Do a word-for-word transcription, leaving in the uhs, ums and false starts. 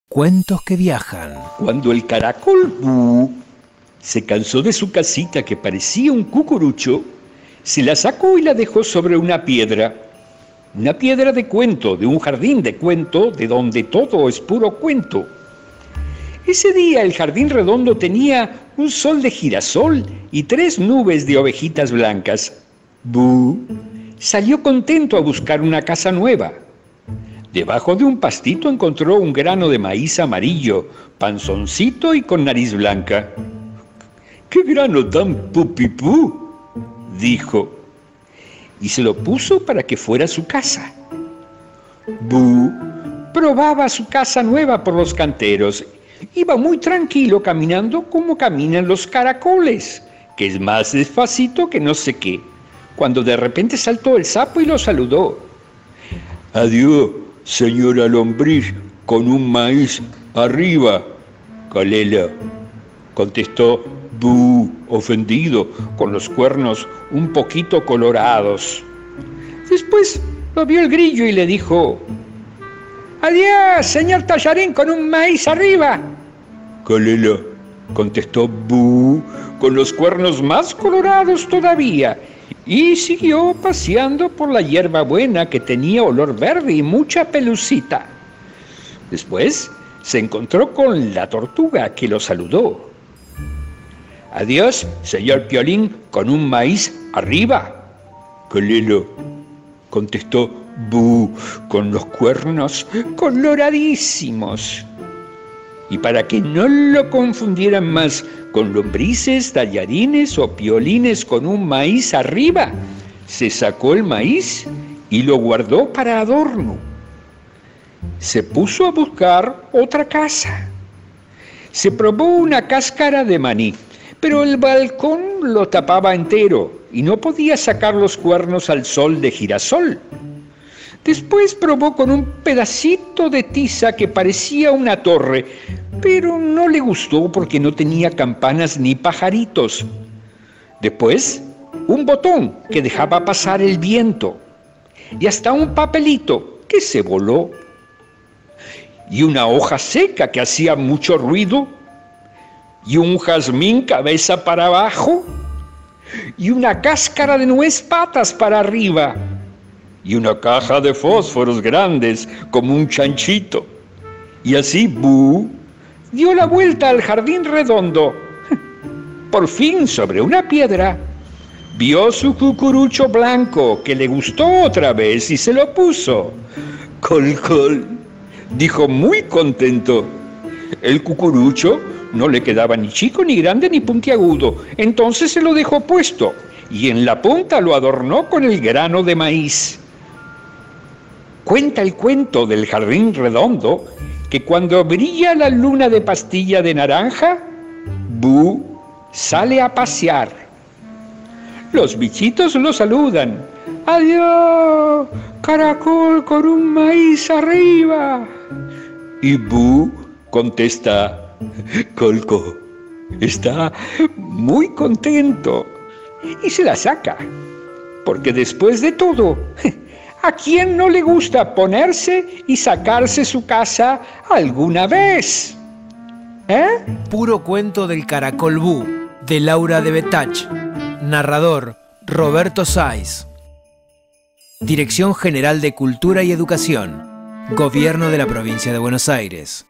Cuentos que viajan. Cuando el caracol Bu se cansó de su casita que parecía un cucurucho, se la sacó y la dejó sobre una piedra. Una piedra de cuento, de un jardín de cuento, de donde todo es puro cuento. Ese día el jardín redondo tenía un sol de girasol y tres nubes de ovejitas blancas. Bu salió contento a buscar una casa nueva. Debajo de un pastito encontró un grano de maíz amarillo, panzoncito y con nariz blanca. ¡Qué grano tan pupipú!, dijo, y se lo puso para que fuera su casa. Bu probaba su casa nueva por los canteros. Iba muy tranquilo caminando como caminan los caracoles, que es más despacito que no sé qué, cuando de repente saltó el sapo y lo saludó. «Adiós, señora lombriz, con un maíz arriba, Calela», contestó Bu, ofendido, con los cuernos un poquito colorados. Después lo vio el grillo y le dijo: «Adiós, señor tallarín, con un maíz arriba». «Calela», contestó Bu, con los cuernos más colorados todavía, y siguió paseando por la hierba buena que tenía olor verde y mucha pelucita. Después se encontró con la tortuga, que lo saludó. «Adiós, señor Piolín, con un maíz arriba». «Calela», contestó Bu, con los cuernos coloradísimos. Y para que no lo confundieran más con lombrices, tallarines o piolines con un maíz arriba, se sacó el maíz y lo guardó para adorno. Se puso a buscar otra casa. Se probó una cáscara de maní, pero el balcón lo tapaba entero y no podía sacar los cuernos al sol de girasol. Después probó con un pedacito de tiza que parecía una torre, pero no le gustó porque no tenía campanas ni pajaritos. Después, un botón que dejaba pasar el viento, y hasta un papelito que se voló, y una hoja seca que hacía mucho ruido, y un jazmín cabeza para abajo, y una cáscara de nuez patas para arriba, y una caja de fósforos grandes como un chanchito. Y así Bu dio la vuelta al jardín redondo. Por fin, sobre una piedra, vio su cucurucho blanco, que le gustó otra vez y se lo puso. «Col, col», dijo muy contento. El cucurucho no le quedaba ni chico, ni grande, ni puntiagudo. Entonces se lo dejó puesto y en la punta lo adornó con el grano de maíz. Cuenta el cuento del jardín redondo que cuando brilla la luna de pastilla de naranja, Bu sale a pasear. Los bichitos lo saludan. «Adiós, caracol con un maíz arriba». Y Bu contesta: «Colco». Está muy contento y se la saca, porque después de todo, ¿a quién no le gusta ponerse y sacarse su casa alguna vez? ¿Eh? Puro cuento del caracol Bu, de Laura de Betach. Narrador: Roberto Sáiz. Dirección General de Cultura y Educación, Gobierno de la Provincia de Buenos Aires.